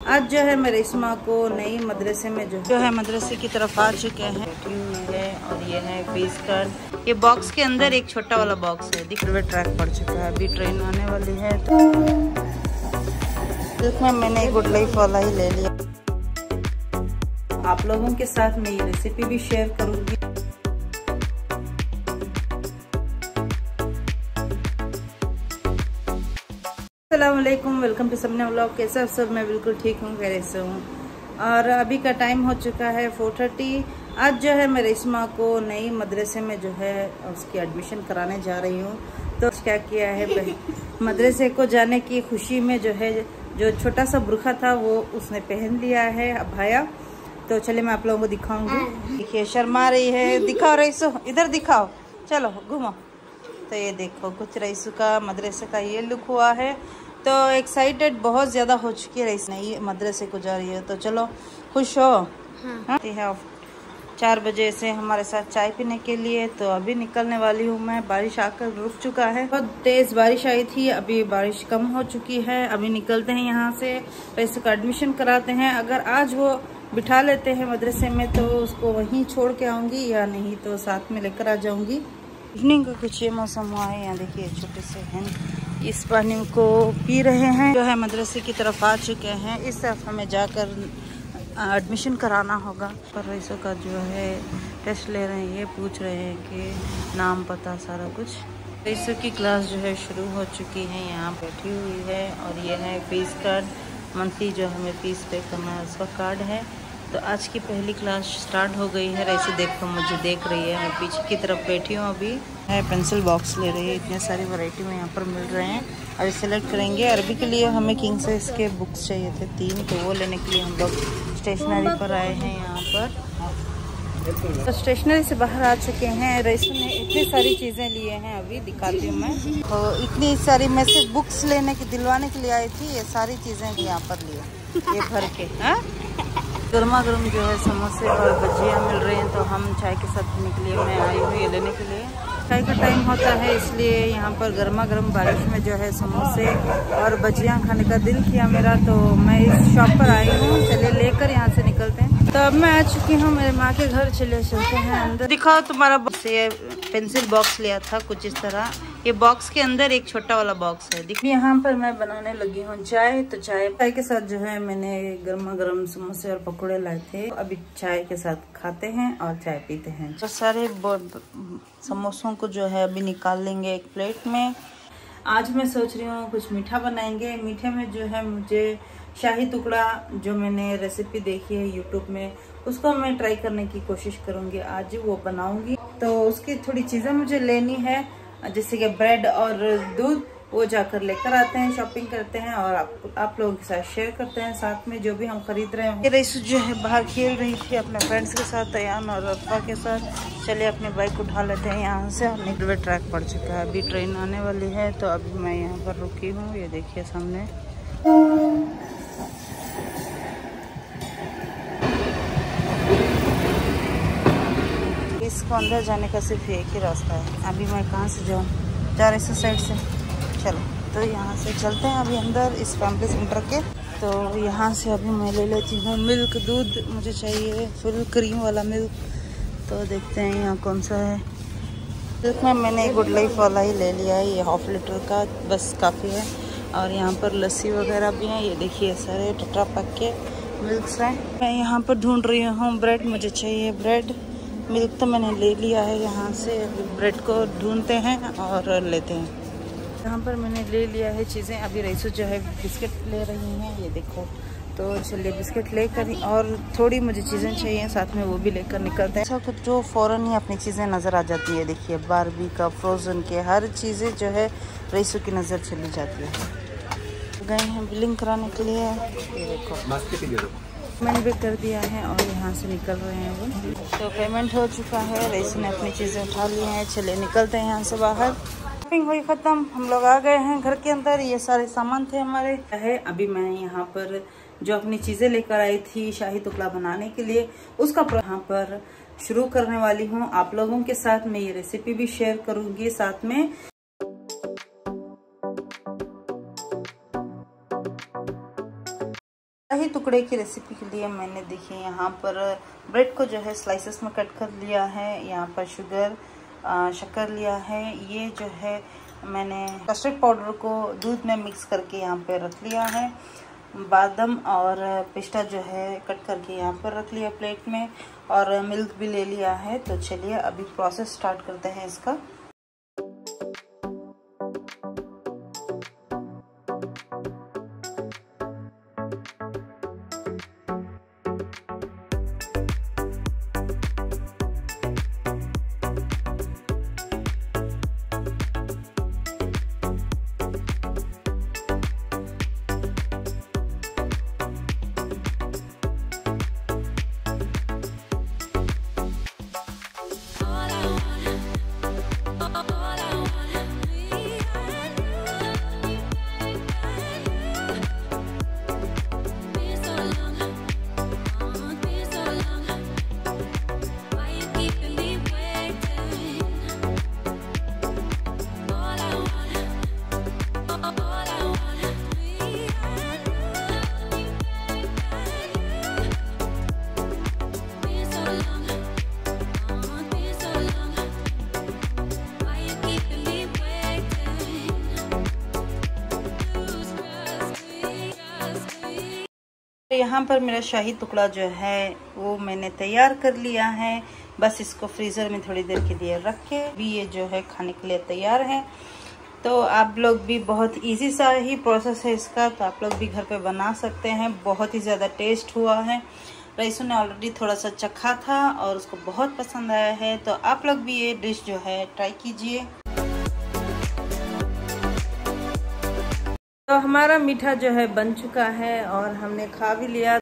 आज जो है मैं रेशमा को नई मदरसे में जो है मदरसे की तरफ आ चुके हैं है। और ये है फीस कार्ड। ये बॉक्स के अंदर एक छोटा वाला बॉक्स है। रेलवे ट्रैक पड़ चुका है, अभी ट्रेन आने वाली है तो इसमें मैंने गुड लाइफ वाला ही ले लिया। आप लोगों के साथ मैं ये रेसिपी भी शेयर करूंगी। अस्सलामुअलैकुम, वेलकम टू सबने व्लॉग। कैसे सब? मैं बिल्कुल ठीक हूँ, खैरियत से हूँ। और अभी का टाइम हो चुका है 4:30। आज जो है मैं रेशमा को नई मदरसे में जो है उसकी एडमिशन कराने जा रही हूँ। तो क्या किया है, मदरसे को जाने की खुशी में जो है जो छोटा सा बुर्खा था वो उसने पहन लिया है, अबाया। तो चलिए मैं आप लोगों को दिखाऊंगी। देखिए शर्मा रही है, दिखाओ रईसू, इधर दिखाओ, चलो घूमो। तो ये देखो कुछ रईसू का मदरसे का ये लुक हुआ है। तो एक्साइटेड बहुत ज़्यादा हो चुकी है रईस, नहीं मदरसे को जा रही है। तो चलो खुश हो। हाँ। 4 बजे से हमारे साथ चाय पीने के लिए। तो अभी निकलने वाली हूँ मैं। बारिश आकर रुक चुका है, बहुत तेज़ बारिश आई थी, अभी बारिश कम हो चुकी है। अभी निकलते हैं यहाँ से, पैसे का एडमिशन कराते हैं। अगर आज वो बिठा लेते हैं मदरसे में तो उसको वहीं छोड़ के आऊँगी, या नहीं तो साथ में लेकर आ जाऊँगी। इवनिंग का कुछ ये मौसम हुआ है। यहाँ देखिए छोटे से हैं, इस पानी को पी रहे हैं। जो है मदरसे की तरफ आ चुके हैं। इस तरफ हमें जाकर एडमिशन कराना होगा। पर रईसों का जो है टेस्ट ले रहे हैं, ये पूछ रहे हैं कि नाम पता सारा कुछ। रईसों की क्लास जो है शुरू हो चुकी है, यहाँ बैठी हुई है। और ये है फीस कार्ड, मंथली जो हमें फीस पे करना है उसका कार्ड है। तो आज की पहली क्लास स्टार्ट हो गई है। ऐसे देखो मुझे देख रही है, मैं पीछे की तरफ बैठी हूँ। अभी है पेंसिल बॉक्स ले रही है, इतने सारी वैरायटी में यहाँ पर मिल रहे हैं। अभी सेलेक्ट करेंगे। अरबी के लिए हमें किंग साइज के बुक्स चाहिए थे 3, तो वो लेने के लिए हम लोग स्टेशनरी पर आए हैं यहाँ पर। तो स्टेशनरी से बाहर आ चुके हैं। रईसू ने इतनी सारी चीज़ें लिए हैं, अभी दिखाती हूँ मैं। तो इतनी सारी मैं सिर्फ बुक्स लेने की दिलवाने के लिए आई थी। ये सारी चीज़ें यहाँ पर लिए, ये भर के। हाँ, गर्मा गर्म जो है समोसे और भजियाँ मिल रहे हैं। तो हम चाय के साथ पीने के लिए मैं आई हूँ ये लेने के लिए। चाय का टाइम होता है इसलिए यहाँ पर गर्मा गर्म बारिश में जो है समोसे और भजियाँ खाने का दिल किया मेरा। तो मैं इस शॉप पर आई हूँ, चले लेकर यहाँ से निकलते हैं। तो अब मैं आ चुकी हूँ मेरे माँ के घर, चलते हैं अंदर। दिखाओ तुम्हारा बॉक्स। ये पेंसिल बॉक्स लिया था कुछ इस तरह। ये बॉक्स के अंदर एक छोटा वाला बॉक्स है। देखिए यहाँ पर मैं बनाने लगी हूँ चाय। तो चाय के साथ जो है मैंने गर्मा गर्म समोसे और पकौड़े लाए थे। अभी चाय के साथ खाते हैं और चाय पीते हैं। तो सारे समोसों को जो है अभी निकाल लेंगे एक प्लेट में। आज मैं सोच रही हूँ कुछ मीठा बनाएंगे। मीठे में जो है मुझे शाही टुकड़ा, जो मैंने रेसिपी देखी है यूट्यूब में, उसको मैं ट्राई करने की कोशिश करूँगी। आज वो बनाऊंगी। तो उसकी थोड़ी चीज़ें मुझे लेनी है, जैसे कि ब्रेड और दूध। वो जाकर लेकर आते हैं, शॉपिंग करते हैं और आप लोगों के साथ शेयर करते हैं साथ में जो भी हम खरीद रहे हैं। रईसू जो है बाहर खेल रही थी अपने फ्रेंड्स के साथ, अयान और अरफा के साथ। चलिए अपने बाइक उठा लेते हैं यहाँ से। और रेलवे ट्रैक पड़ चुका है, अभी ट्रेन आने वाली है। तो अभी मैं यहाँ पर रुकी हूँ, ये देखिए सामने। इसको अंदर जाने का सिर्फ एक ही रास्ता है। अभी मैं कहाँ से जाऊँ, जा रही साइड से। चलो तो यहाँ से चलते हैं अभी अंदर इस फैमिली सेंटर के। तो यहाँ से अभी मैं ले लेती हूँ मिल्क, दूध मुझे चाहिए फुल क्रीम वाला मिल्क। तो देखते हैं यहाँ कौन सा है। मिल्क में मैंने गुड लाइफ वाला ही ले लिया है, ये 1/2 लीटर का बस काफ़ी है। और यहाँ पर लस्सी वगैरह भी है, ये देखिए सारे टेट्रा पैक के मिल्क्स हैं। मैं यहाँ पर ढूंढ रही हूँ ब्रेड, मुझे चाहिए ब्रेड। मिल्क तो मैंने ले लिया है यहाँ से, ब्रेड को ढूंढते हैं और लेते हैं। यहाँ पर मैंने ले लिया है चीज़ें। अभी रईसू जो है बिस्किट ले रही हैं, ये देखो। तो चलिए बिस्किट लेकर, और थोड़ी मुझे चीज़ें चाहिए साथ में, वो भी लेकर निकलते हैं। ऐसा कुछ जो फ़ौरन ही अपनी चीज़ें नज़र आ जाती है। देखिए बारबी का, फ्रोज़न के, हर चीज़ें जो है रईसू की नज़र चली जाती है। गए हैं बिलिंग कराने के लिए, ये देखो पेमेंट भी कर दिया है और यहाँ से निकल रहे हैं वो। तो पेमेंट हो चुका है, रईसू ने अपनी चीज़ें उठा ली हैं। चलिए निकलते हैं यहाँ से बाहर। शॉपिंग हुई ख़त्म, हम लोग आ गए हैं घर के अंदर। ये सारे सामान थे हमारे है। अभी मैं यहाँ पर जो अपनी चीज़ें लेकर आई थी शाही टुकड़ा बनाने के लिए, उसका यहाँ पर शुरू करने वाली हूँ। आप लोगों के साथ मैं ये रेसिपी भी शेयर करूँगी साथ में। शाही टुकड़े की रेसिपी के लिए मैंने देखिए यहाँ पर ब्रेड को जो है स्लाइसेस में कट कर लिया है। यहाँ पर शक्कर लिया है। ये जो है मैंने कस्टर्ड पाउडर को दूध में मिक्स करके यहाँ पे रख लिया है। बादाम और पिस्ता जो है कट करके यहाँ पर रख लिया प्लेट में, और मिल्क भी ले लिया है। तो चलिए अभी प्रोसेस स्टार्ट करते हैं इसका। यहाँ पर मेरा शाही टुकड़ा जो है वो मैंने तैयार कर लिया है। बस इसको फ्रीज़र में थोड़ी देर के लिए रख के भी ये जो है खाने के लिए तैयार है। तो आप लोग भी, बहुत इजी सा ही प्रोसेस है इसका, तो आप लोग भी घर पे बना सकते हैं। बहुत ही ज़्यादा टेस्ट हुआ है। रईसू ने ऑलरेडी थोड़ा सा चखा था और उसको बहुत पसंद आया है। तो आप लोग भी ये डिश जो है ट्राई कीजिए। तो हमारा मीठा जो है बन चुका है और हमने खा भी लिया।